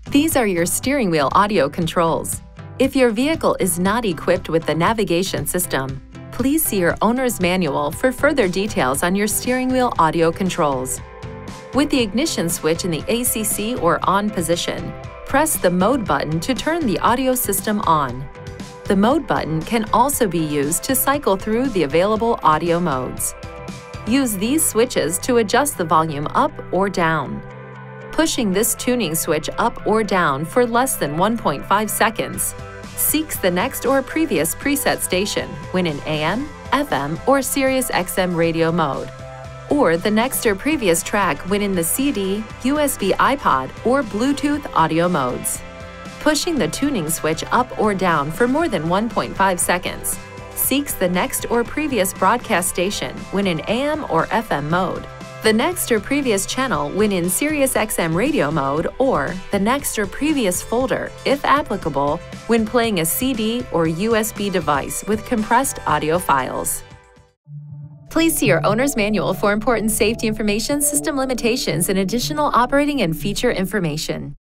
These are your steering wheel audio controls. If your vehicle is not equipped with the navigation system, please see your owner's manual for further details on your steering wheel audio controls. With the ignition switch in the ACC or on position, press the mode button to turn the audio system on. The mode button can also be used to cycle through the available audio modes. Use these switches to adjust the volume up or down. Pushing this tuning switch up or down for less than 1.5 seconds seeks the next or previous preset station when in AM, FM, or Sirius XM radio mode, or the next or previous track when in the CD, USB iPod, or Bluetooth audio modes. Pushing the tuning switch up or down for more than 1.5 seconds seeks the next or previous broadcast station when in AM or FM mode, the next or previous channel when in Sirius XM radio mode, or the next or previous folder, if applicable, when playing a CD or USB device with compressed audio files. Please see your owner's manual for important safety information, system limitations, and additional operating and feature information.